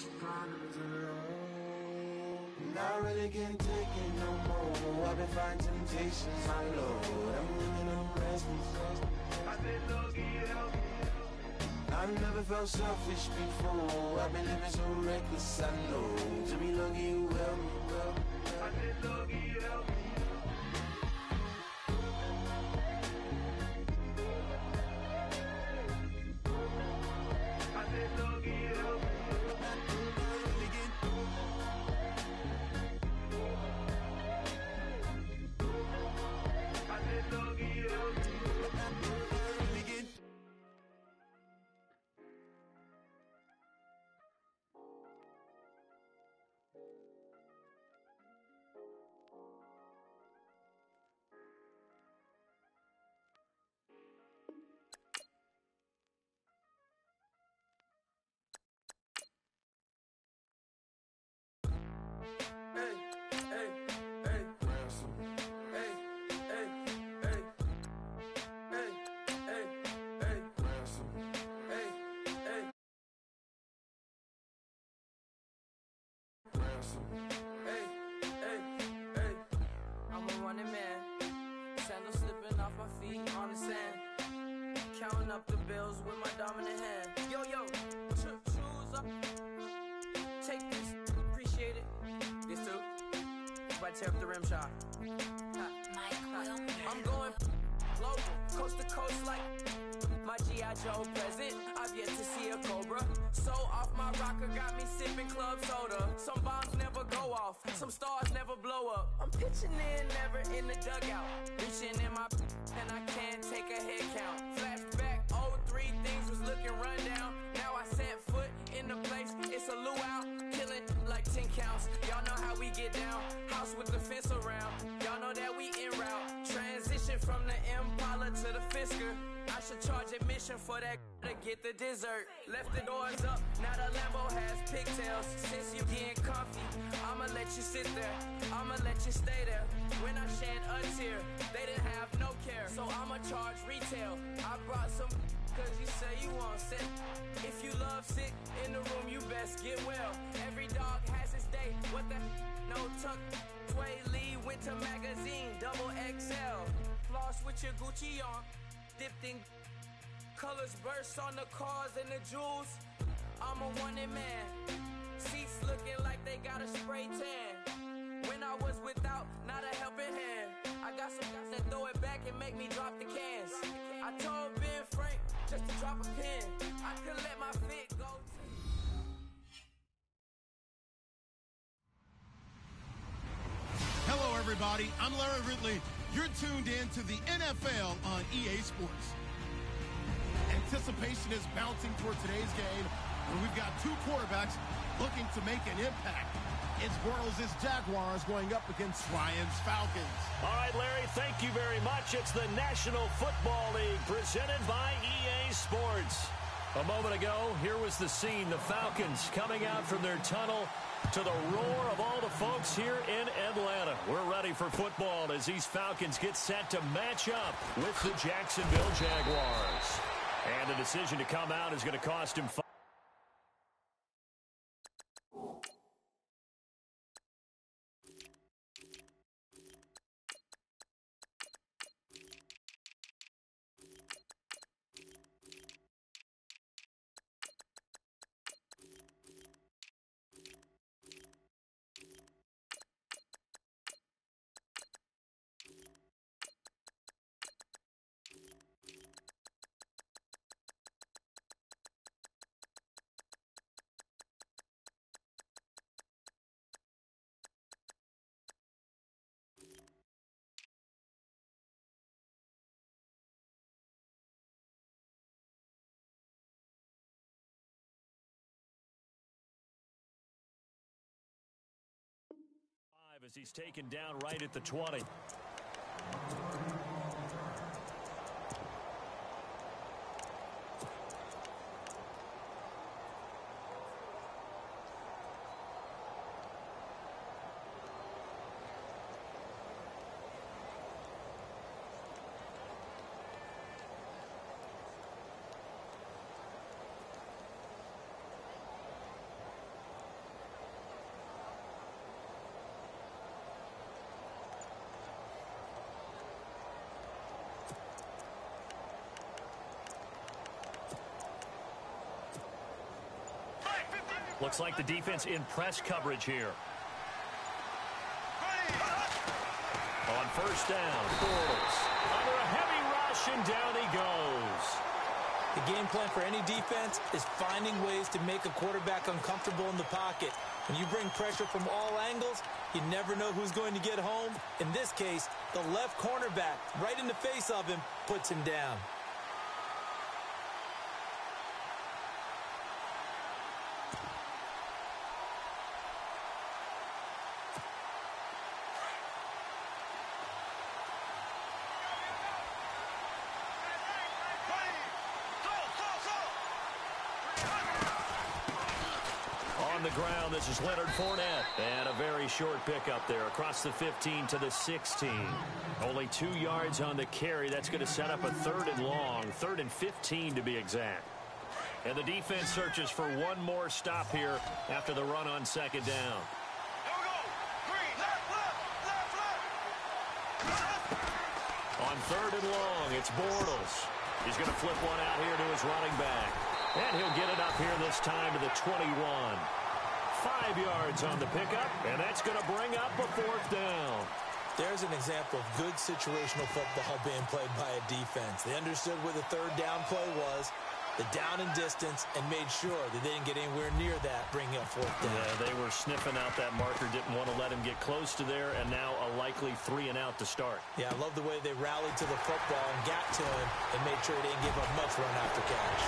Not really getting taken no more. I've been fighting temptations, my Lord. I'm living on restless. I said, Lord, get help. I've never felt selfish before. I've been living so reckless, I know. To be lucky you help me, well. I said, Lord, get help. I said, Lord, get help. I'm a running man, sandals slipping off my feet on the sand, counting up the bills with my dominant hand. Yo, choose up, take this, appreciate it. This too, right, tear up the rim shot. I'm going global, coast to coast like my G.I. Joe present. I've yet to see a Cobra. So off my rocker got me sipping club soda. Some bombs never go off, some stars never blow up. I'm pitching in, never in the dugout. Reaching in my and I can't take a head count. Flashback, 03, things was looking rundown. Now I set foot in the place, it's a luau. Killing like 10 counts. Y'all know how we get down. House with the fence around. Y'all know that we en route. Transition from the Impala to the Fisker. I should charge admission for that to get the dessert. Left the doors up, now the Lambo has pigtails. Since you getting comfy, I'ma let you sit there, I'ma let you stay there. When I shed a tear, they didn't have no care, so I'ma charge retail. I brought some cause you say you want sit. If you love sick in the room, you best get well. Every dog has its day, what the no tuck. Sway Lee, Winter Magazine, double XL. Floss with your Gucci on, dipped in colors burst on the cars and the jewels. I'm a wanted man. Seats looking like they got a spray tan. When I was without, not a helping hand. I got some guys that throw it back and make me drop the cans. I told Ben Frank just to drop a pin. I could let my fit go. Hello, everybody. I'm Larry Ridley. You're tuned in to the NFL on EA Sports. Anticipation is mounting for today's game, where we've got two quarterbacks looking to make an impact. It's Bortles' Jaguars going up against Ryan's Falcons. All right, Larry, thank you very much. It's the National Football League presented by EA Sports. A moment ago, here was the scene. The Falcons coming out from their tunnel to the roar of all the folks here in Atlanta. We're ready for football as these Falcons get set to match up with the Jacksonville Jaguars. And the decision to come out is going to cost him 5. As he's taken down right at the 20. Looks like the defense in press coverage here. On first down, Bortles under a heavy rush, and down he goes. The game plan for any defense is finding ways to make a quarterback uncomfortable in the pocket. When you bring pressure from all angles, you never know who's going to get home. In this case, the left cornerback, right in the face of him, puts him down. On the ground, this is Leonard Fournette. And a very short pickup there across the 15 to the 16. Only 2 yards on the carry. That's going to set up a 3rd and long, 3rd and 15 to be exact. And the defense searches for one more stop here after the run on 2nd down. On 3rd and long, it's Bortles. He's going to flip one out here to his running back. And he'll get it up here this time to the 21. 5 yards on the pickup, and that's going to bring up a 4th down. There's an example of good situational football being played by a defense. They understood where the 3rd down play was, the down and distance, and made sure that they didn't get anywhere near that, bringing up 4th down. Yeah, they were sniffing out that marker, didn't want to let him get close to there, and now a likely 3 and out to start. Yeah, I love the way they rallied to the football and got to him and made sure they didn't give up much run after catch.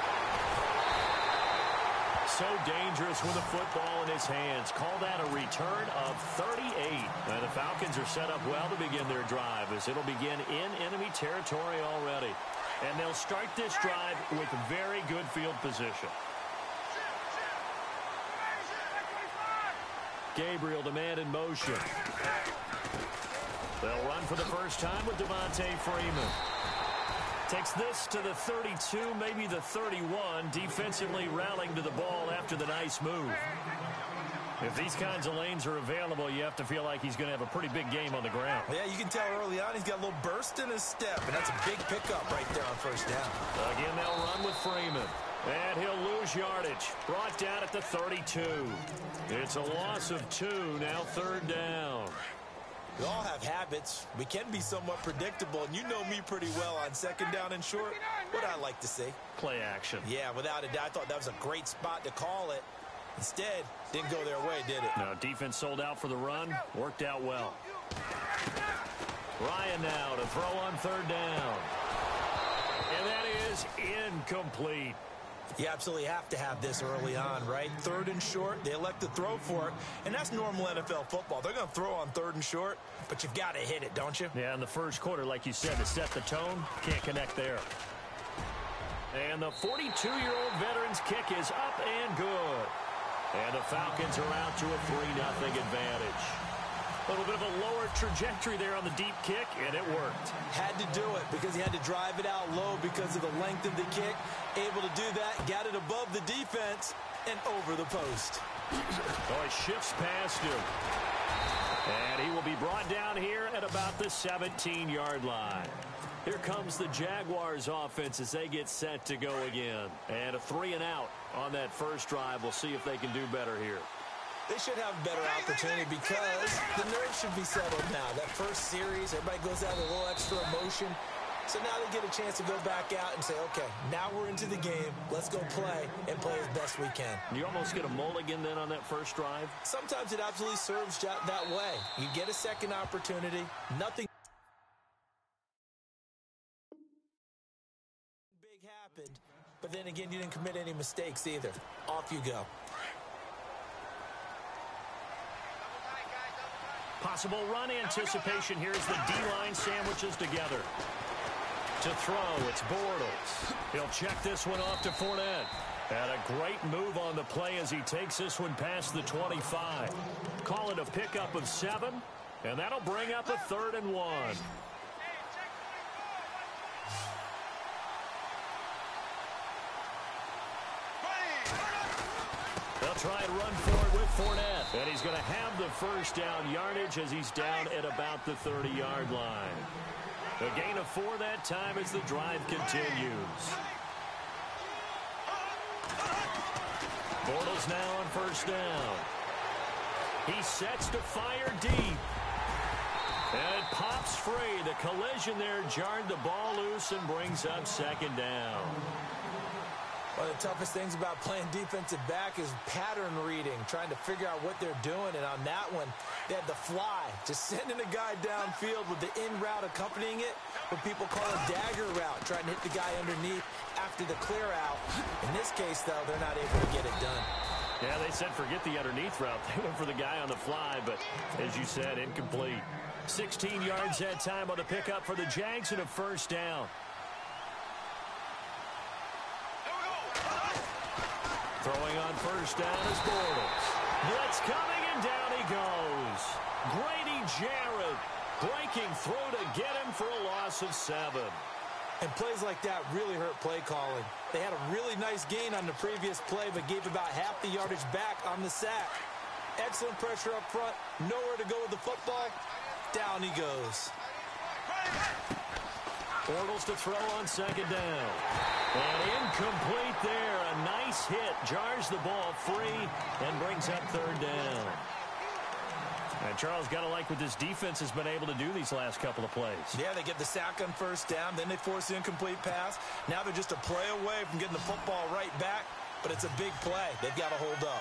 So dangerous with a football in his hands. Call that a return of 38. And the Falcons are set up well to begin their drive as it'll begin in enemy territory already. And they'll start this drive with very good field position. Gabriel, the man in motion. They'll run for the first time with Devontae Freeman. Takes this to the 32, maybe the 31, defensively rallying to the ball after the nice move. If these kinds of lanes are available, you have to feel like he's going to have a pretty big game on the ground. Yeah, you can tell early on he's got a little burst in his step, and that's a big pickup right there on first down. Again, they'll run with Freeman. And he'll lose yardage. Brought down at the 32. It's a loss of 2, now 3rd down. We all have habits. We can be somewhat predictable, and you know me pretty well on 2nd down and short. What I like to see. Play action. Yeah, without a doubt, I thought that was a great spot to call it. Instead, didn't go their way, did it? No, defense sold out for the run. Worked out well. Ryan now to throw on 3rd down. And that is incomplete. You absolutely have to have this early on, right? 3rd and short, they elect to throw for it, and that's normal NFL football. They're going to throw on 3rd and short, but you've got to hit it, don't you? Yeah, in the first quarter, like you said, to set the tone, can't connect there. And the 42-year-old veteran's kick is up and good. And the Falcons are out to a 3-0 advantage. A little bit of a lower trajectory there on the deep kick, and it worked. Had to do it because he had to drive it out low because of the length of the kick. Able to do that, got it above the defense and over the post. Oh, he shifts past him. And he will be brought down here at about the 17-yard line. Here comes the Jaguars offense as they get set to go again. And a 3 and out on that first drive. We'll see if they can do better here. They should have a better opportunity because the nerves should be settled now. That first series, everybody goes out with a little extra emotion. So now they get a chance to go back out and say, okay, now we're into the game. Let's go play and play as best we can. You almost get a mulligan then on that first drive? Sometimes it absolutely serves that way. You get a second opportunity. Nothing big happened. But then again, you didn't commit any mistakes either. Off you go. Possible run anticipation. Here's the D-line sandwiches together. To throw, it's Bortles. He'll check this one off to Fournette. And a great move on the play as he takes this one past the 25. Call it a pickup of 7, and that'll bring up a 3rd and 1. They'll try and run for it with Fournette. And he's going to have the first down yardage as he's down at about the 30-yard line. A gain of 4 that time as the drive continues. Bortles now on first down. He sets to fire deep. And it pops free. The collision there jarred the ball loose and brings up second down. One of the toughest things about playing defensive back is pattern reading, trying to figure out what they're doing. And on that one, they had the fly, just sending a guy downfield with the in route accompanying it, what people call a dagger route, trying to hit the guy underneath after the clear out. In this case, though, they're not able to get it done. Yeah, they said forget the underneath route. They went for the guy on the fly, but as you said, incomplete. 16 yards that time on the pickup for the Jags and a first down. Throwing on first down is Bortles. Blitz coming, and down he goes. Grady Jarrett breaking through to get him for a loss of 7. And plays like that really hurt play calling. They had a really nice gain on the previous play, but gave about half the yardage back on the sack. Excellent pressure up front. Nowhere to go with the football. Down he goes. Bortles to throw on second down. And incomplete there. A nice hit. Jars the ball free and brings up third down. And Charles, got to like what this defense has been able to do these last couple of plays. Yeah, they get the sack on first down. Then they force the incomplete pass. Now they're just a play away from getting the football right back. But it's a big play. They've got to hold up.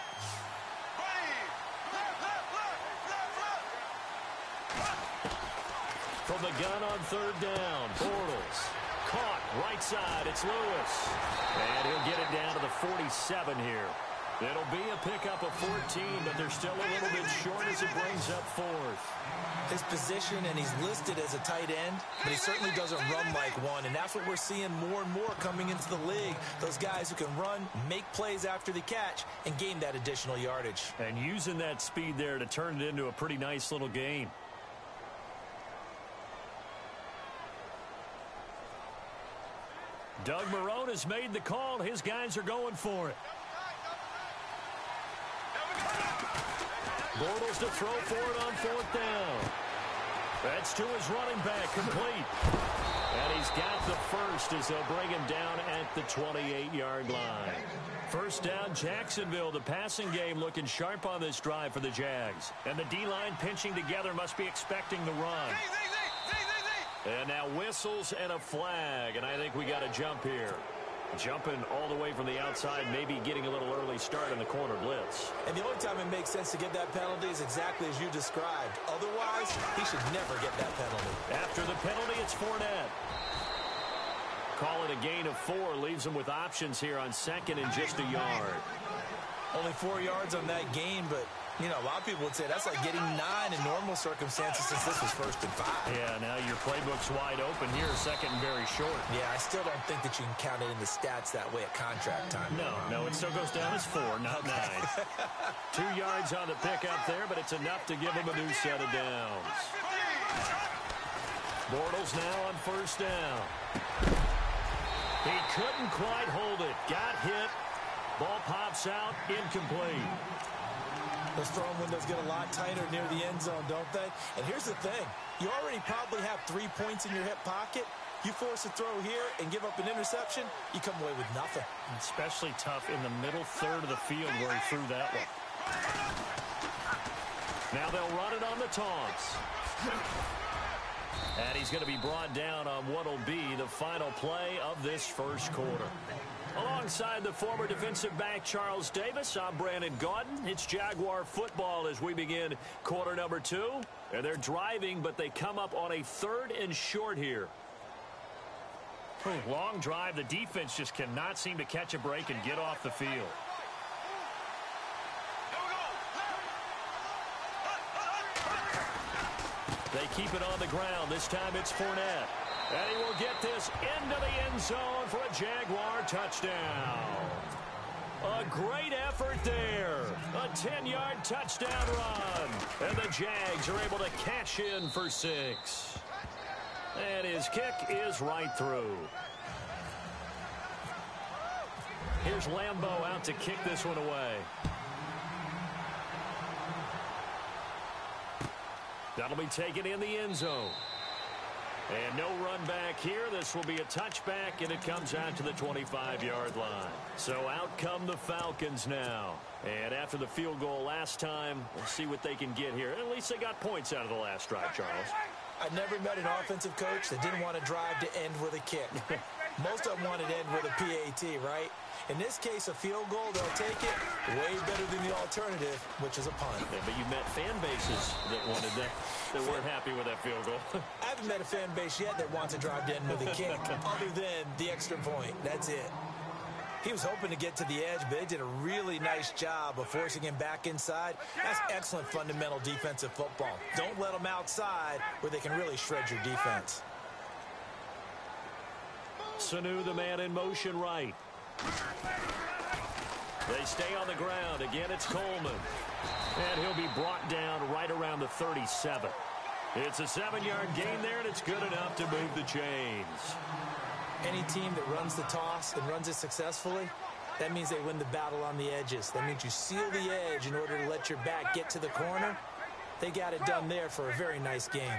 From the gun on third down, Bortles. Caught, right side, it's Lewis. And he'll get it down to the 47 here. It'll be a pickup of 14, but they're still a little bit short as it brings up fourth. His position, and he's listed as a tight end, but he certainly doesn't run like one, and that's what we're seeing more and more coming into the league. Those guys who can run, make plays after the catch, and gain that additional yardage. And using that speed there to turn it into a pretty nice little gain. Doug Marrone has made the call. His guys are going for it. Bortles to throw for it on fourth down. That's to his running back, complete. And he's got the first as they'll bring him down at the 28-yard line. First down, Jacksonville. The passing game looking sharp on this drive for the Jags. And the D-line pinching together, must be expecting the run. And now whistles and a flag, and I think we got a jump here. Jumping all the way from the outside, maybe getting a little early start in the corner blitz. And the only time it makes sense to get that penalty is exactly as you described. Otherwise, he should never get that penalty. After the penalty, it's Fournette. Call it a gain of 4, leaves him with options here on second and just a yard. Only 4 yards on that gain, but you know, a lot of people would say that's like getting 9 in normal circumstances since this was 1st and 5. Yeah, now your playbook's wide open here, second and very short. Yeah, I still don't think that you can count it in the stats that way at contract time. No, it still goes down as 4, not 9. 2 yards on the pickup there, but it's enough to give him a new set of downs. Bortles now on first down. He couldn't quite hold it. Got hit. Ball pops out, incomplete. Those throwing windows get a lot tighter near the end zone, don't they? And here's the thing. You already probably have 3 points in your hip pocket. You force a throw here and give up an interception, you come away with nothing. Especially tough in the middle third of the field where he threw that one. Now they'll run it on the taunts. And he's going to be brought down on what'll be the final play of this first quarter. Alongside the former defensive back Charles Davis, I'm Brandon Gaudin. It's Jaguar football as we begin quarter number 2. And they're driving, but they come up on a 3rd and short here. Long drive. The defense just cannot seem to catch a break and get off the field. They keep it on the ground. This time it's Fournette. And he will get this into the end zone for a Jaguar touchdown. A great effort there. A 10-yard touchdown run. And the Jags are able to cash in for 6. And his kick is right through. Here's Lambeau out to kick this one away. That'll be taken in the end zone. And no run back here. This will be a touchback, and it comes out to the 25-yard line. So out come the Falcons now. And after the field goal last time, we'll see what they can get here. At least they got points out of the last drive, Charles. I never met an offensive coach that didn't want to drive to end with a kick. Most of them wanted to end with a PAT, right? In this case, a field goal, they'll take it way better than the alternative, which is a punt. Yeah, but you met fan bases that wanted that weren't happy with that field goal. I haven't met a fan base yet that wants to drive to end with a kick, other than the extra point. That's it. He was hoping to get to the edge, but they did a really nice job of forcing him back inside. That's excellent fundamental defensive football. Don't let them outside where they can really shred your defense. Sanu, the man in motion right. They stay on the ground. Again, it's Coleman. And he'll be brought down right around the 37. It's a 7-yard gain there, and it's good enough to move the chains. Any team that runs the toss and runs it successfully, that means they win the battle on the edges. That means you seal the edge in order to let your back get to the corner. They got it done there for a very nice game.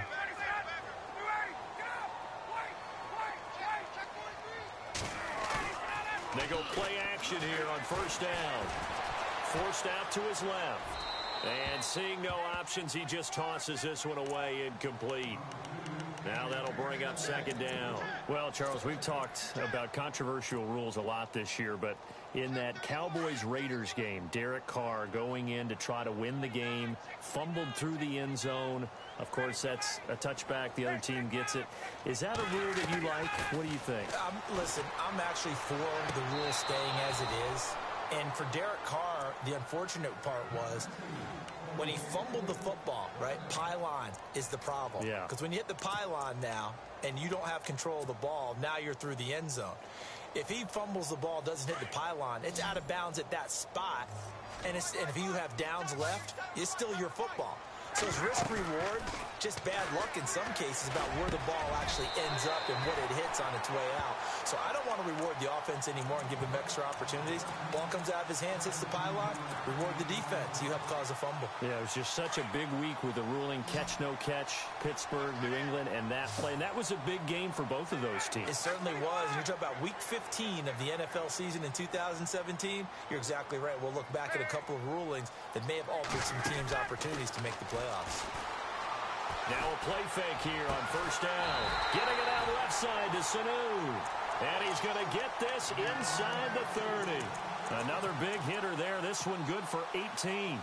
They go play action here on first down. Forced out to his left. And seeing no options, he just tosses this one away, incomplete. Now that'll bring up second down. Well, Charles, we've talked about controversial rules a lot this year, but in that Cowboys-Raiders game, Derek Carr going in to try to win the game, fumbled through the end zone. Of course, that's a touchback. The other team gets it. Is that a rule that you like? What do you think? Listen, I'm actually for the rule staying as it is. And for Derek Carr, the unfortunate part was when he fumbled the football, right? Pylon is the problem. Yeah. Because when you hit the pylon now and you don't have control of the ball, now you're through the end zone. If he fumbles the ball, doesn't hit the pylon, it's out of bounds at that spot. And if you have downs left, it's still your football. So it's risk-reward, just bad luck in some cases about where the ball actually ends up and what it hits on its way out. So I don't want to reward the offense anymore and give him extra opportunities. Ball comes out of his hands, hits the pylon, reward the defense. You help cause a fumble. Yeah, it was just such a big week with the ruling catch, no catch, Pittsburgh, New England, and that play. And that was a big game for both of those teams. It certainly was. And you're talking about week 15 of the NFL season in 2017. You're exactly right. We'll look back at a couple of rulings that may have altered some teams' opportunities to make the playoffs. Now a play fake here on first down. Getting it out left side to Sanu. And he's going to get this inside the 30. Another big hitter there. This one good for 18.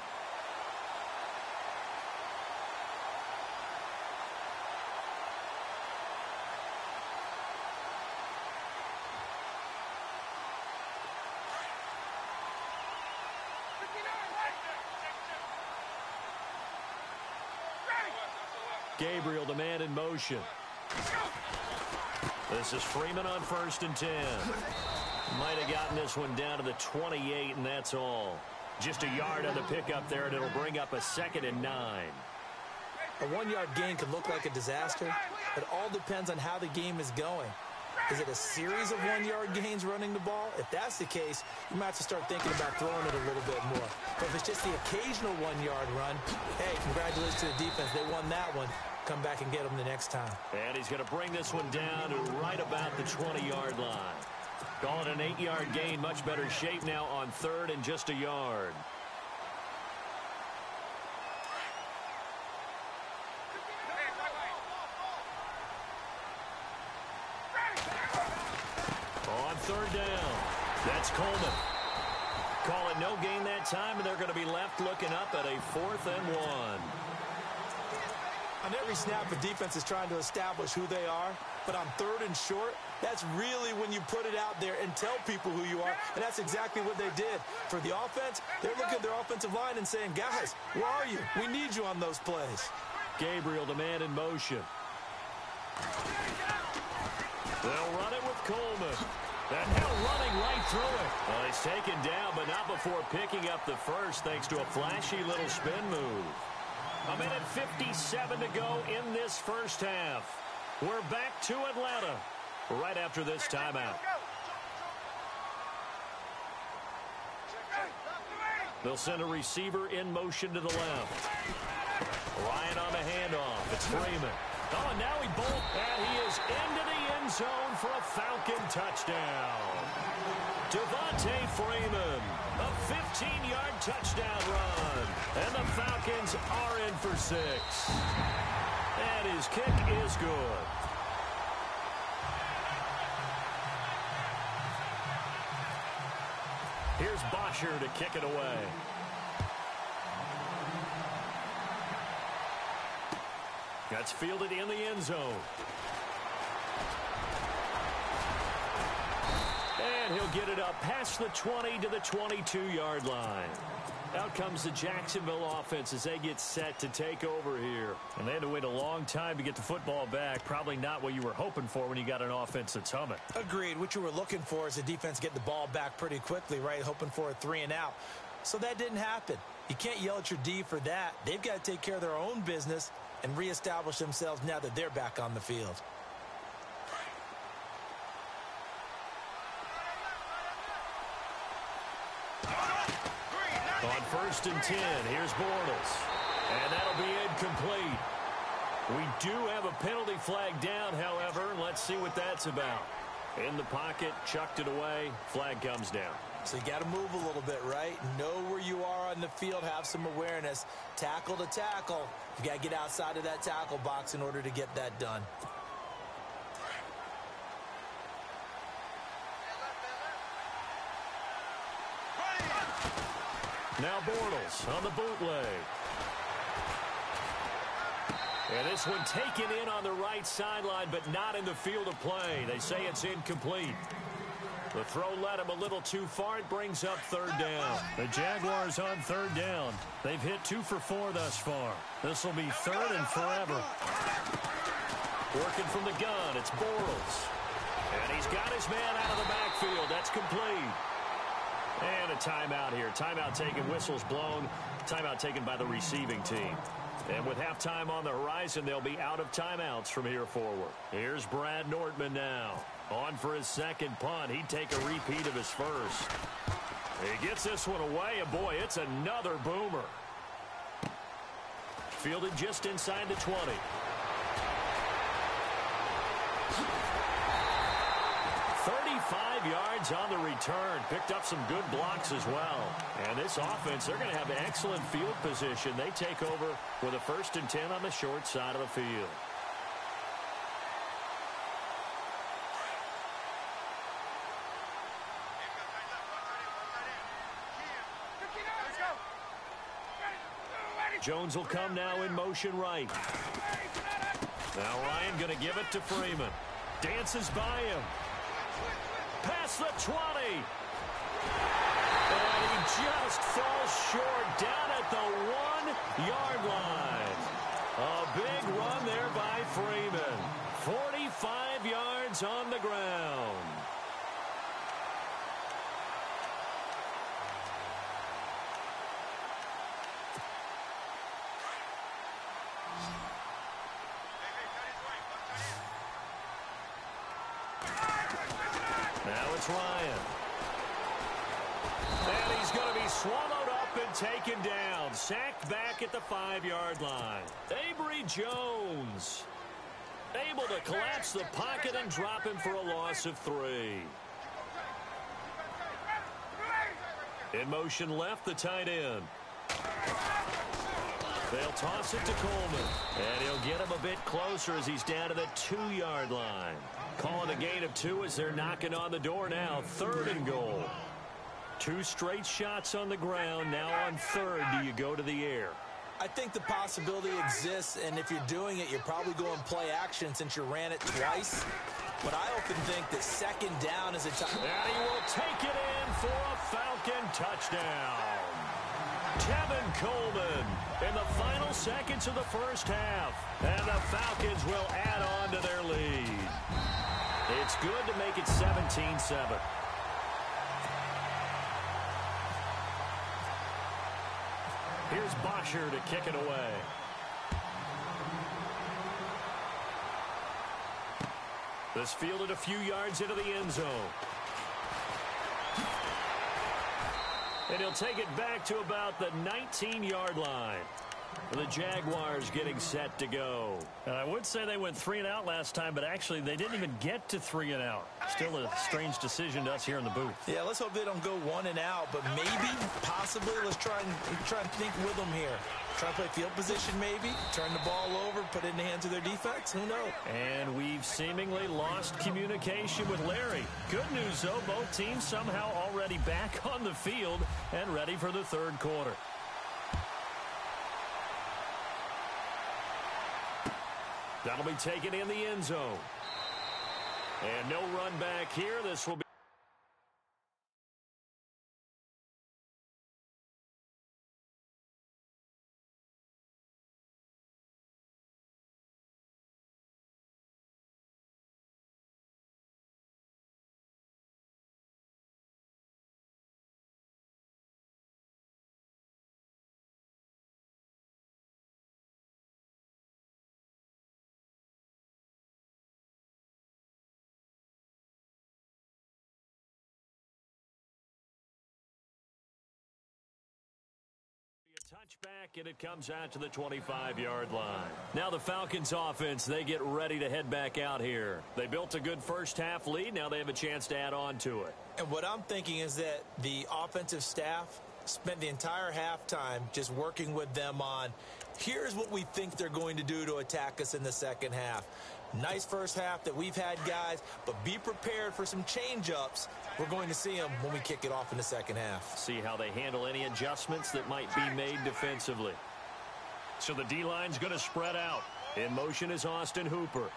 Gabriel, the man in motion. This is Freeman on 1st and 10. Might have gotten this one down to the 28, and that's all. Just a yard on the pickup there, and it'll bring up a 2nd and 9. A 1-yard gain could look like a disaster. It all depends on how the game is going. Is it a series of 1-yard gains running the ball? If that's the case, you might have to start thinking about throwing it a little bit more. But if it's just the occasional 1-yard run, hey, congratulations to the defense. They won that one. Come back and get them the next time. And he's going to bring this one down to right about the 20-yard line. Call it an 8-yard gain. Much better shape now on 3rd and just a yard. On 3rd down, that's Coleman. Call it no gain that time, and they're going to be left looking up at a 4th and 1. On every snap, the defense is trying to establish who they are. But on 3rd and short, that's really when you put it out there and tell people who you are. And that's exactly what they did. For the offense, they're looking at their offensive line and saying, guys, where are you? We need you on those plays. Gabriel, the man in motion. They'll run it with Coleman. And now running right through it. Well, he's taken down, but not before picking up the first, thanks to a flashy little spin move. A minute 57 to go in this first half. We're back to Atlanta right after this timeout. They'll send a receiver in motion to the left. Ryan on the handoff. It's Freeman. Oh, and now he bolts, and he is into the end zone for a Falcon touchdown. Devontae Freeman, a 15-yard touchdown run. And the Falcons are in for 6. And his kick is good. Here's Bosher to kick it away. That's fielded in the end zone. And he'll get it up past the 20 to the 22-yard line. Out comes the Jacksonville offense as they get set to take over here. And they had to wait a long time to get the football back. Probably not what you were hoping for when you got an offense that's humming. Agreed. What you were looking for is the defense getting the ball back pretty quickly, right? Hoping for a 3 and out. So that didn't happen. You can't yell at your D for that. They've got to take care of their own business and reestablish themselves now that they're back on the field. On 1st and 10, here's Bortles. And that'll be incomplete. We do have a penalty flag down, however. Let's see what that's about. In the pocket, chucked it away. Flag comes down. So you got to move a little bit, right? Know where you are on the field, have some awareness. Tackle to tackle. You got to get outside of that tackle box in order to get that done. Now Bortles on the bootleg. And this one taken in on the right sideline, but not in the field of play. They say it's incomplete. The throw led him a little too far. It brings up 3rd down. The Jaguars on 3rd down. They've hit 2 for 4 thus far. This will be 3rd and forever. Working from the gun, it's Bortles. And he's got his man out of the backfield. That's complete. And a timeout here. Timeout taken, whistles blown. Timeout taken by the receiving team. And with halftime on the horizon, they'll be out of timeouts from here forward. Here's Brad Nortman now. On for his 2nd punt. He'd take a repeat of his first. He gets this one away, and boy, it's another boomer. Fielded just inside the 20. Yards on the return. Picked up some good blocks as well. And this offense, they're going to have excellent field position. They take over with a 1st and 10 on the short side of the field. Jones will come now in motion right. Now Ryan going to give it to Freeman. Dances by him. Past the 20. And he just falls short down at the 1-yard line. A big run there by Freeman. 45 yards on the ground. Now it's Ryan. And he's going to be swallowed up and taken down. Sacked back at the 5-yard line. Avery Jones able to collapse the pocket and drop him for a loss of 3. In motion left, the tight end. They'll toss it to Coleman. And he'll get him a bit closer as he's down to the 2-yard line. Calling a gain of 2 as they're knocking on the door now. 3rd and goal. 2 straight shots on the ground. Now on 3rd, do you go to the air? I think the possibility exists, and if you're doing it, you're probably going play action since you ran it twice. But I often think that 2nd down is a time. And he will take it in for a Falcon touchdown. Tevin Coleman in the final seconds of the 1st half. And the Falcons will add on to their lead. It's good to make it 17-7. Here's Bosher to kick it away. This fielded a few yards into the end zone. And he'll take it back to about the 19-yard line. The Jaguars getting set to go. And I would say they went 3 and out last time, but actually they didn't even get to 3 and out. Still a strange decision to us here in the booth. Yeah, let's hope they don't go 1 and out, but maybe, possibly, let's try and think with them here. Try to play field position maybe, turn the ball over, put it in the hands of their defense. Who knows? And we've seemingly lost communication with Larry. Good news, though, both teams somehow already back on the field and ready for the third quarter. That'll be taken in the end zone. And no run back here. This will be touchback, and it comes out to the 25-yard line. Now the Falcons offense, they get ready to head back out here. They built a good first-half lead. Now they have a chance to add on to it. And what I'm thinking is that the offensive staff spent the entire halftime just working with them on, here's what we think they're going to do to attack us in the second half. Nice first half that we've had, guys, but be prepared for some change-ups. We're going to see them when we kick it off in the second half. See how they handle any adjustments that might be made defensively. So the D-line's going to spread out. In motion is Austin Hooper.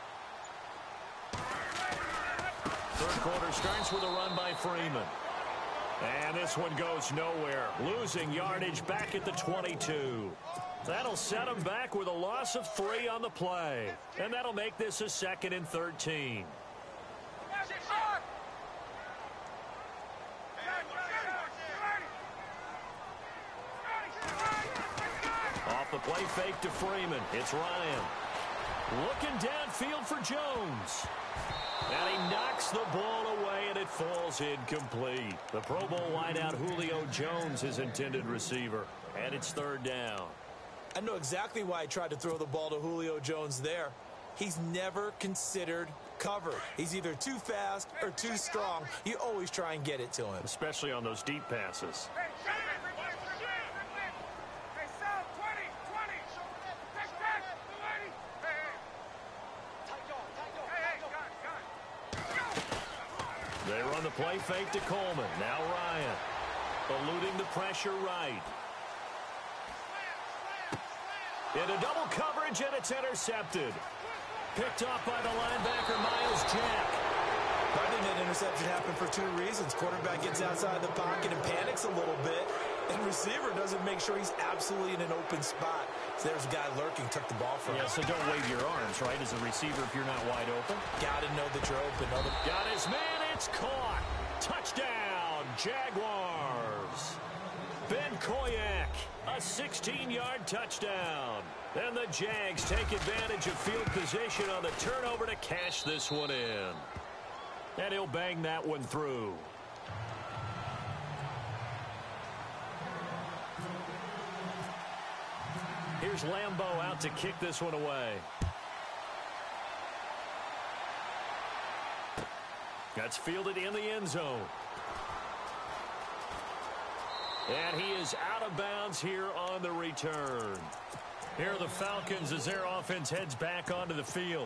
Third quarter starts with a run by Freeman. And this one goes nowhere. Losing yardage back at the 22. That'll set them back with a loss of 3 on the play. And that'll make this a 2nd and 13. Off the play fake to Freeman. It's Ryan. Looking downfield for Jones. And he knocks the ball away, and it falls incomplete. The Pro Bowl wideout Julio Jones, his intended receiver. And it's 3rd down. I know exactly why I tried to throw the ball to Julio Jones there. He's never considered covered. He's either too fast or too strong. You always try and get it to him. Especially on those deep passes. They run the play fake to Coleman. Now Ryan. Eluding the pressure right. Into double coverage, and it's intercepted. Picked off by the linebacker, Myles Jack. I think that interception happened for 2 reasons. Quarterback gets outside the pocket and panics a little bit. And receiver doesn't make sure he's absolutely in an open spot. So there's a guy lurking, took the ball from him. Yeah, so don't wave your arms, right, as a receiver if you're not wide open. Got to know that you're open. Got his man, it's caught. Touchdown, Jaguars. Ben Koyak, a 16-yard touchdown. And the Jags take advantage of field position on the turnover to cash this one in. And he'll bang that one through. Here's Lambeau out to kick this one away. That's fielded in the end zone. And he is out of bounds here on the return. Here are the Falcons as their offense heads back onto the field.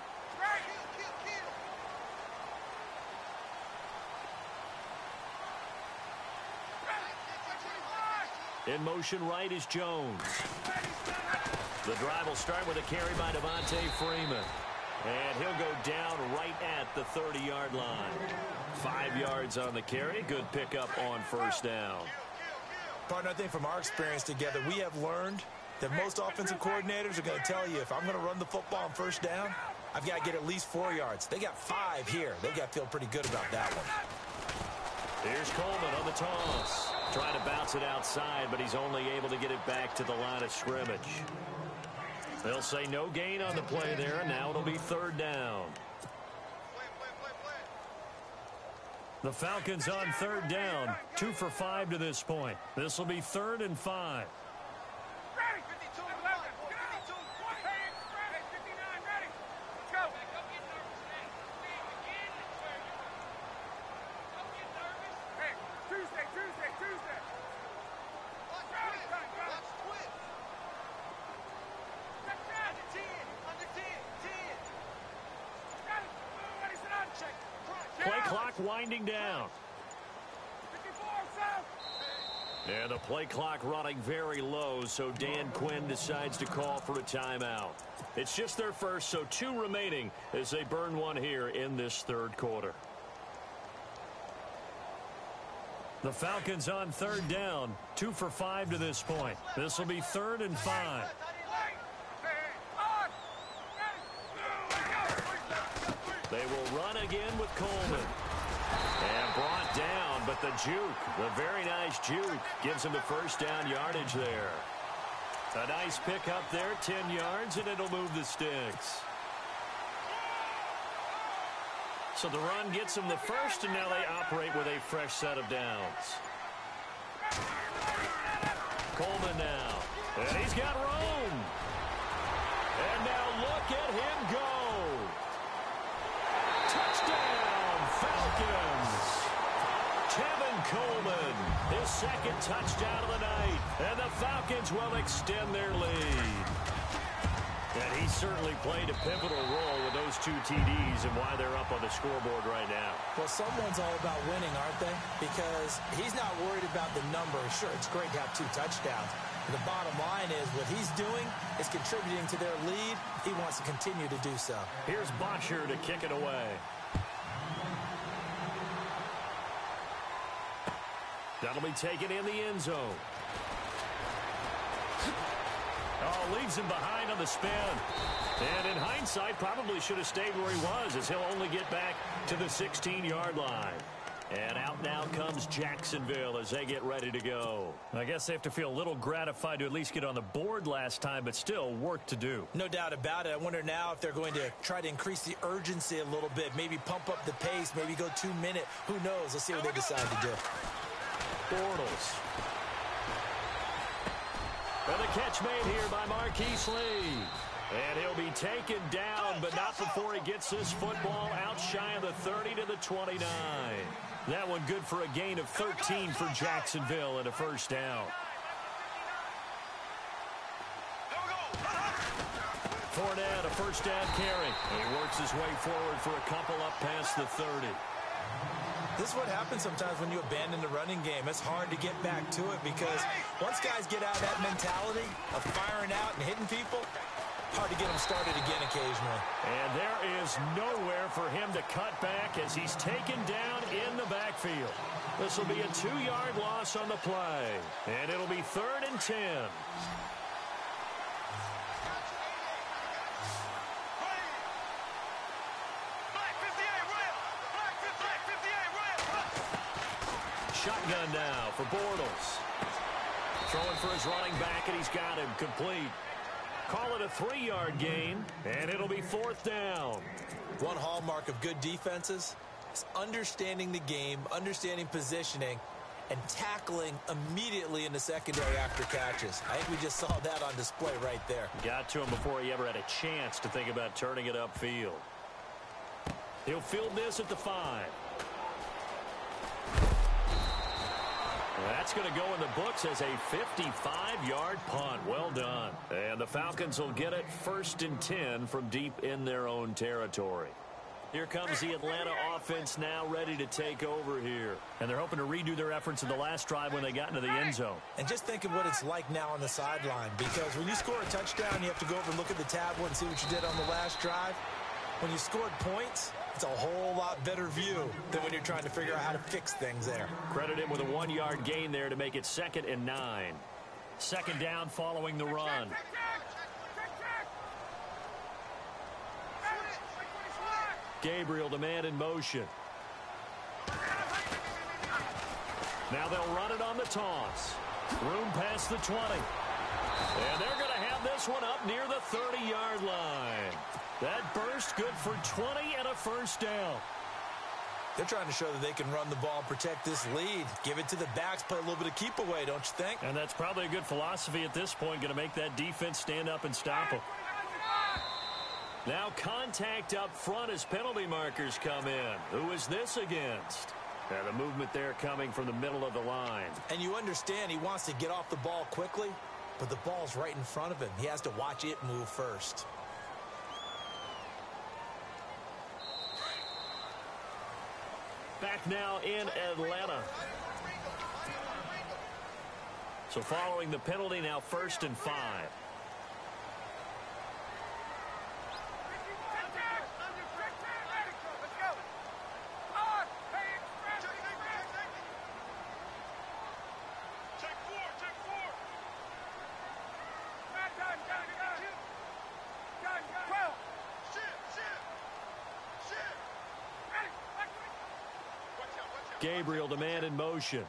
In motion right is Jones. The drive will start with a carry by Devontae Freeman. And he'll go down right at the 30-yard line. 5 yards on the carry. Good pickup on first down. Partner, I think from our experience together, we have learned that most offensive coordinators are going to tell you, if I'm going to run the football on first down, I've got to get at least 4 yards. They got 5 here. They got to feel pretty good about that one. Here's Coleman on the toss. Trying to bounce it outside, but he's only able to get it back to the line of scrimmage. They'll say no gain on the play there, and now it'll be 3rd down. The Falcons on 3rd down, 2 for 5 to this point. This will be 3rd and 5. winding down. And the play clock running very low, so Dan Quinn decides to call for a timeout. It's just their first, so 2 remaining as they burn one here in this third quarter. The Falcons on third down, 2 for 5 to this point. This will be 3rd and 5. They will run again with Coleman. And brought down, but the juke, the very nice juke, gives him the first down yardage there. A nice pick up there, 10 yards, and it'll move the sticks. So the run gets them the first, and now they operate with a fresh set of downs. Coleman now, and he's got room. And now look at him go. Touchdown, Falcons. Tevin Coleman, his second touchdown of the night, and the Falcons will extend their lead. And he certainly played a pivotal role with those 2 TDs and why they're up on the scoreboard right now. Well, someone's all about winning, aren't they? Because he's not worried about the number. Sure, it's great to have 2 touchdowns. But the bottom line is what he's doing is contributing to their lead. He wants to continue to do so. Here's Bosher to kick it away. That'll be taken in the end zone. Oh, leaves him behind on the spin. And in hindsight, probably should have stayed where he was, as he'll only get back to the 16-yard line. And out now comes Jacksonville as they get ready to go. I guess they have to feel a little gratified to at least get on the board last time, but still work to do. No doubt about it. I wonder now if they're going to try to increase the urgency a little bit, maybe pump up the pace, maybe go 2-minute. Who knows? Let's see what they decide to do. Bortles. And the catch made here by Marquise Lee. And he'll be taken down, but not before he gets this football out shy of the 30 to the 29. That one good for a gain of 13 for Jacksonville and a first down. Fournette, a first down carry. And he works his way forward for a couple up past the 30. This is what happens sometimes when you abandon the running game. It's hard to get back to it because once guys get out of that mentality of firing out and hitting people, hard to get them started again occasionally. And there is nowhere for him to cut back as he's taken down in the backfield. This will be a 2-yard loss on the play. And it'll be 3rd and 10. Shotgun now for Bortles. Throwing for his running back, and he's got him complete. Call it a 3-yard gain, and it'll be 4th down. One hallmark of good defenses is understanding the game, understanding positioning, and tackling immediately in the secondary after catches. I think we just saw that on display right there. Got to him before he ever had a chance to think about turning it upfield. He'll field this at the 5. That's going to go in the books as a 55-yard punt. Well done. And the Falcons will get it 1st and 10 from deep in their own territory. Here comes the Atlanta offense now ready to take over here. And they're hoping to redo their efforts in the last drive when they got into the end zone. And just think of what it's like now on the sideline, because when you score a touchdown, you have to go over and look at the tablet and see what you did on the last drive. When you scored points, it's a whole lot better view than when you're trying to figure out how to fix things there. Credit him with a 1-yard gain there to make it 2nd and 9. 2nd down following the run. Gabriel, the man in motion. Now they'll run it on the toss. Room past the 20. And they're going to have this one up near the 30-yard line. That burst good for 20 and a first down. They're trying to show that they can run the ball, protect this lead. Give it to the backs, play a little bit of keep away, don't you think? And that's probably a good philosophy at this point, going to make that defense stand up and stop them. Now contact up front as penalty markers come in. Who is this against? And the movement there coming from the middle of the line. And you understand he wants to get off the ball quickly, but the ball's right in front of him. He has to watch it move first. now in Atlanta. So following the penalty, now 1st and 5. Gabriel, the man in motion.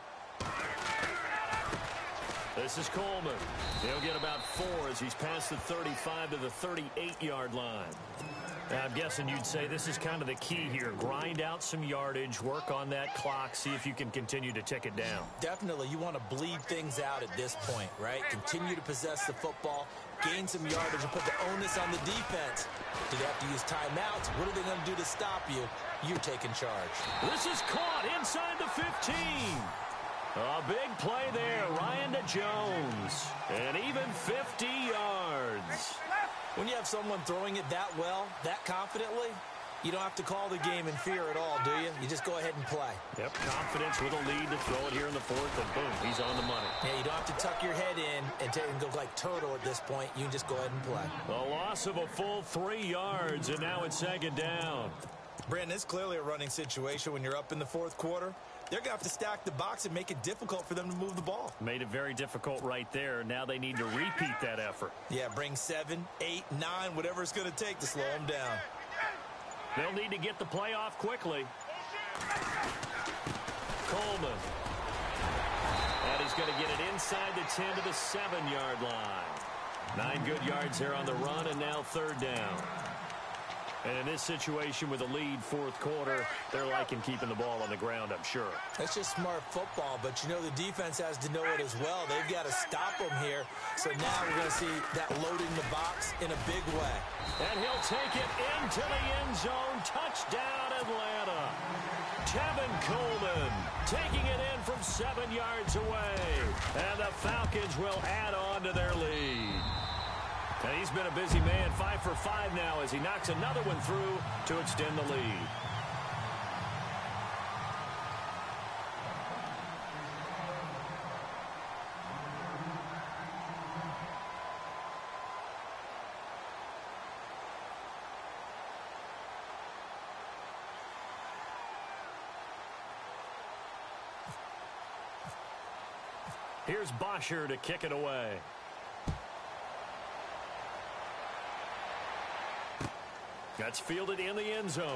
This is Coleman. He'll get about 4 as he's past the 35 to the 38-yard line. Now, I'm guessing you'd say this is kind of the key here. Grind out some yardage, work on that clock, see if you can continue to tick it down. Definitely. You want to bleed things out at this point, right? Continue to possess the football, gain some yardage, and put the onus on the defense. Do they have to use timeouts? What are they going to do to stop you? You're taking charge. This is caught inside the 15. A big play there. Ryan to Jones. And even 50 yards. When you have someone throwing it that well, that confidently, you don't have to call the game in fear at all, do you? You just go ahead and play. Yep, confidence with a lead to throw it here in the 4th, and boom, he's on the money. Yeah, you don't have to tuck your head in and go like turtle at this point. You can just go ahead and play. A loss of a full 3 yards, and now it's 2nd down. Brandon, it's clearly a running situation when you're up in the 4th quarter. They're going to have to stack the box and make it difficult for them to move the ball. Made it very difficult right there. Now they need to repeat that effort. Yeah, bring 7, 8, 9, whatever it's going to take to slow them down. They'll need to get the play off quickly. Coleman. And he's going to get it inside the 10 to the 7-yard line. 9 good yards there on the run, and now 3rd down. And in this situation with a lead 4th quarter, they're liking keeping the ball on the ground, I'm sure. That's just smart football, but you know the defense has to know it as well. They've got to stop them here. So now we're going to see that loading the box in a big way. And he'll take it into the end zone. Touchdown, Atlanta. Tevin Coleman taking it in from 7 yards away. And the Falcons will add on to their lead. And he's been a busy man, 5 for 5 now as he knocks another one through to extend the lead. Here's Bosher to kick it away. That's fielded in the end zone.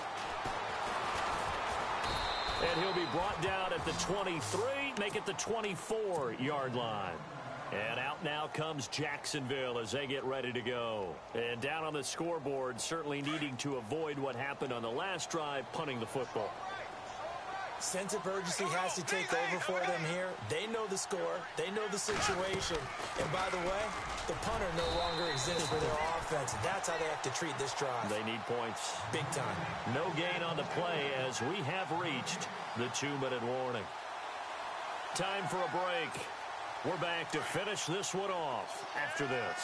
And he'll be brought down at the 23, make it the 24-yard line. And out now comes Jacksonville as they get ready to go. And down on the scoreboard, certainly needing to avoid what happened on the last drive, punting the football. Sense of urgency has to take over for them here. They know the score. They know the situation. And by the way, the punter no longer exists for their offense. That's how they have to treat this drive. They need points. Big time. No gain on the play as we have reached the 2-minute warning. Time for a break. We're back to finish this one off after this.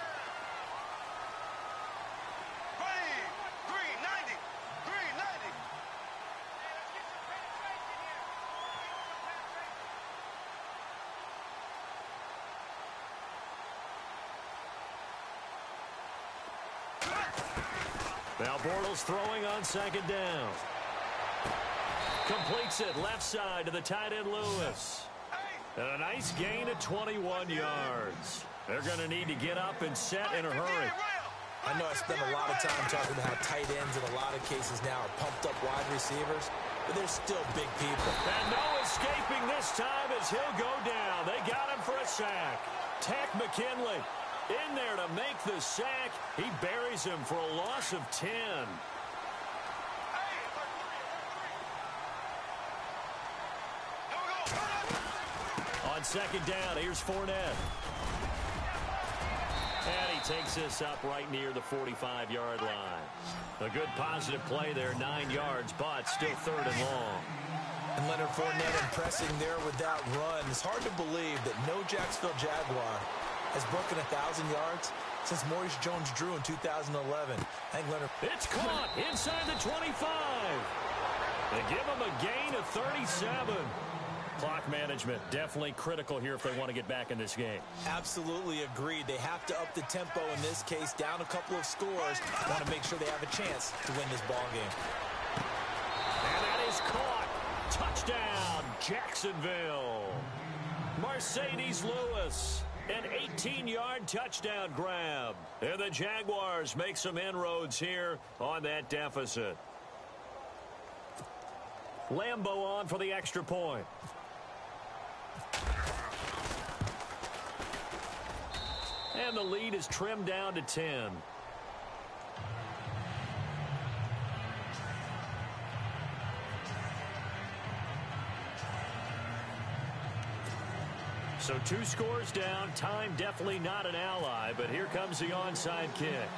Now Bortles throwing on 2nd down. Completes it left side to the tight end Lewis. And a nice gain of 21 yards. They're going to need to get up and set in a hurry. I know I spent a lot of time talking about how tight ends in a lot of cases now are pumped up wide receivers, but they're still big people. And no escaping this time as he'll go down. They got him for a sack. Takk McKinley in there to make the sack. He buries him for a loss of 10. On 2nd down, here's Fournette. And he takes this up right near the 45-yard line. A good positive play there, 9 yards, but still 3rd and long. And Leonard Fournette impressing there with that run. It's hard to believe that no Jacksonville Jaguar has broken 1,000 yards since Maurice Jones-Drew in 2011. And Leonard. It's caught inside the 25. They give them a gain of 37. Clock management definitely critical here if they want to get back in this game. Absolutely agreed. They have to up the tempo in this case, down a couple of scores. Want to make sure they have a chance to win this ball game. And that is caught. Touchdown, Jacksonville. Mercedes Lewis, an 18-yard touchdown grab. And the Jaguars make some inroads here on that deficit. Lambeau on for the extra point. And the lead is trimmed down to 10. So 2 scores down. Time definitely not an ally, but here comes the onside kick.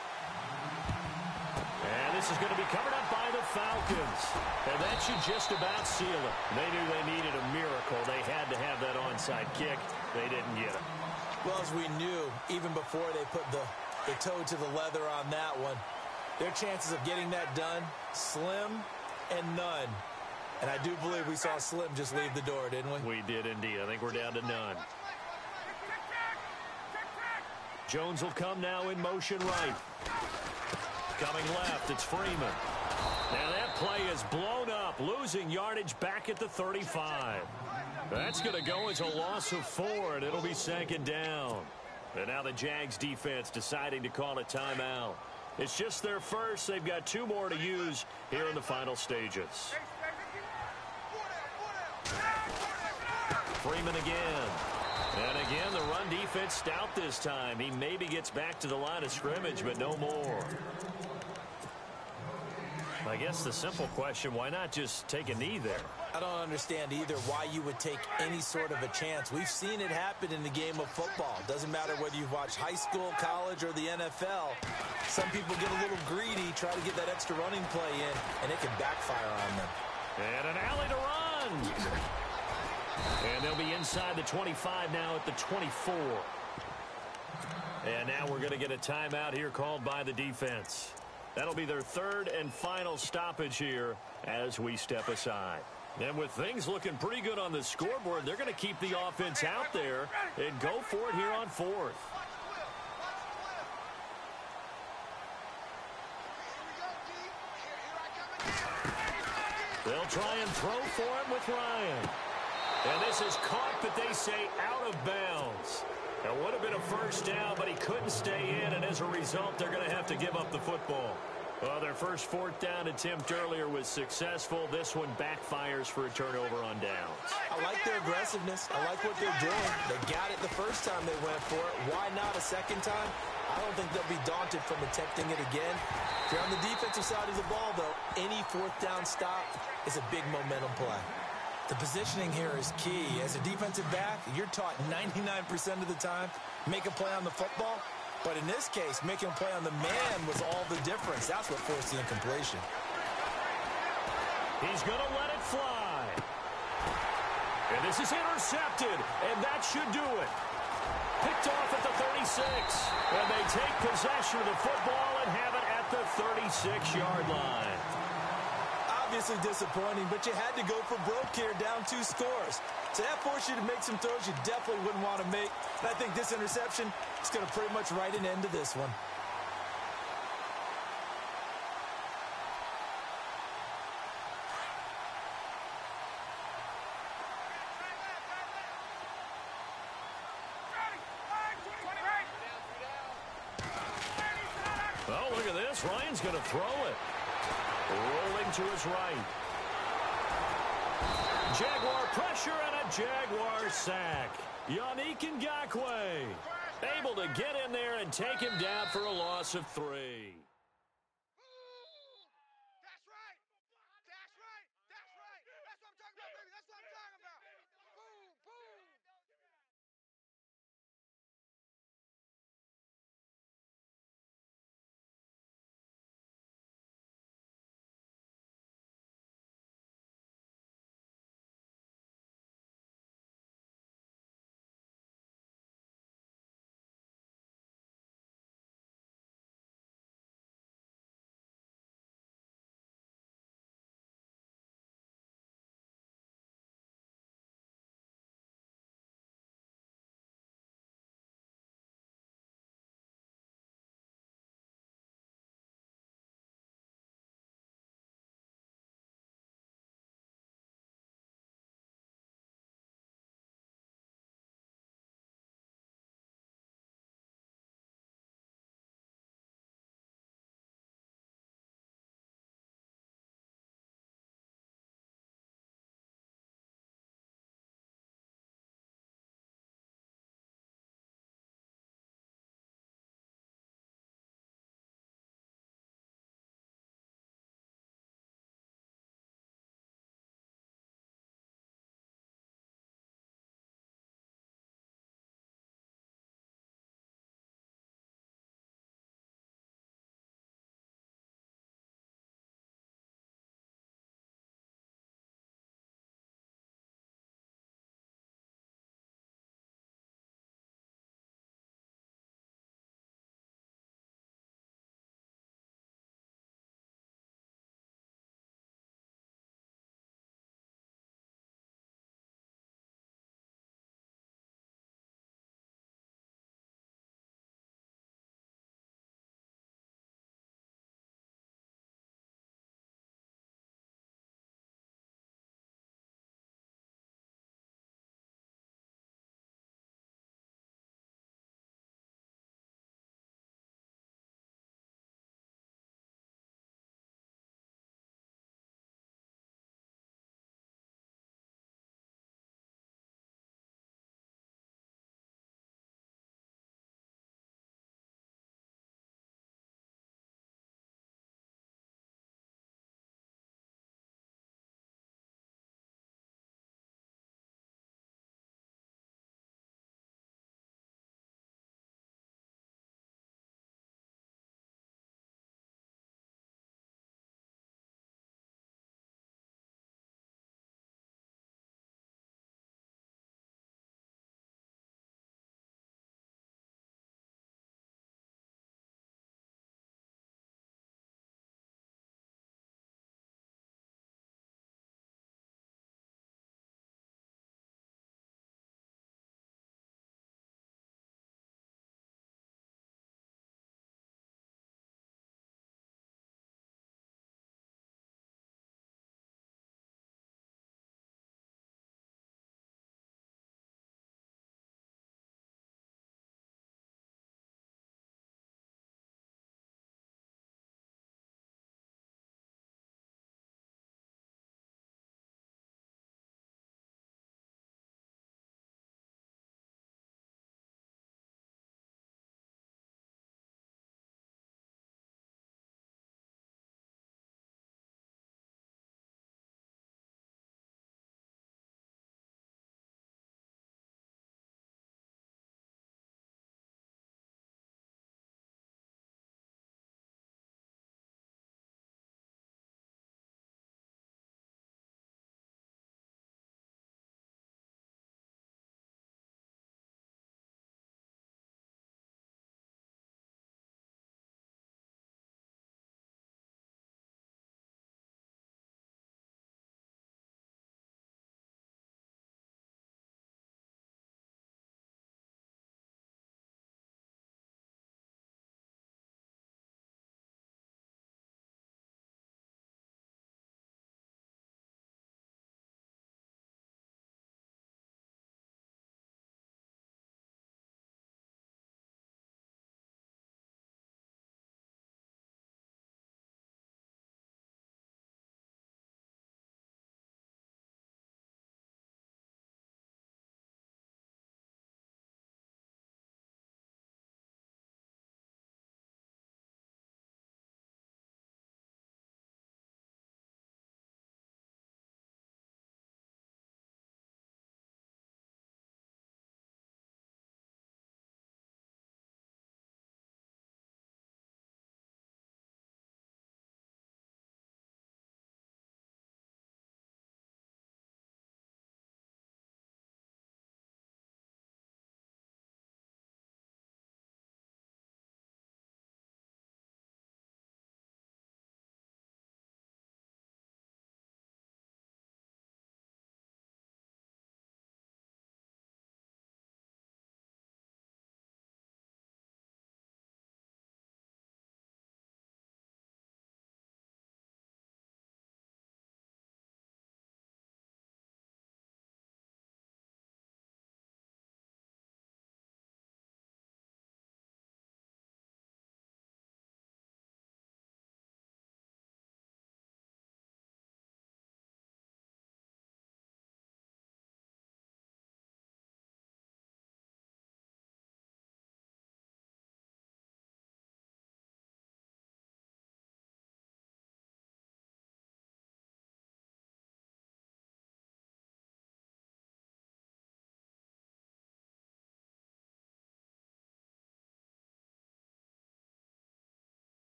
And this is going to be covered up by the Falcons. And that should just about seal it. They knew they needed a miracle. They had to have that onside kick. They didn't get it. Well, as we knew, even before they put the toe to the leather on that one, their chances of getting that done, slim and none. And I do believe we saw Slim just leave the door, didn't we? We did indeed. I think we're down to none. Jones will come now in motion right. Coming left, it's Freeman. Now that play is blown up, losing yardage back at the 35. That's going to go as a loss of 4, and it'll be 2nd down. And now the Jags defense deciding to call a timeout. It's just their first. They've got 2 more to use here in the final stages. Freeman again. And again, the run defense stout this time. He maybe gets back to the line of scrimmage, but no more. I guess the simple question, why not just take a knee there? I don't understand either why you would take any sort of a chance. We've seen it happen in the game of football. Doesn't matter whether you've watched high school, college, or the NFL. Some people get a little greedy, try to get that extra running play in, and it can backfire on them. And an alley to run. And they'll be inside the 25 now at the 24. And now we're going to get a timeout here called by the defense. That'll be their 3rd and final stoppage here as we step aside. And with things looking pretty good on the scoreboard, they're going to keep the offense out there and go for it here on 4th. They'll try and throw for him with Ryan. And this is caught, but they say out of bounds. It would have been a 1st down, but he couldn't stay in, and as a result, they're going to have to give up the football. Well, their first 4th down attempt earlier was successful. This one backfires for a turnover on downs. I like their aggressiveness. I like what they're doing. They got it the first time they went for it. Why not a 2nd time? I don't think they'll be daunted from attempting it again. If you're on the defensive side of the ball, though, any 4th down stop is a big momentum play. The positioning here is key. As a defensive back, you're taught 99% of the time, make a play on the football. But in this case, making a play on the man was all the difference. That's what forced the incompletion. He's going to let it fly. And this is intercepted, and that should do it. Picked off at the 36. And they take possession of the football and have it at the 36-yard line. Obviously disappointing, but you had to go for broke here, down 2 scores. So that forced you to make some throws you definitely wouldn't want to make. And I think this interception is going to pretty much write an end to this one. Oh, look at this. Ryan's going to throw it. Rolling to his right. Jaguar pressure and a Jaguar sack. Yannick Ngakoue able to get in there and take him down for a loss of 3.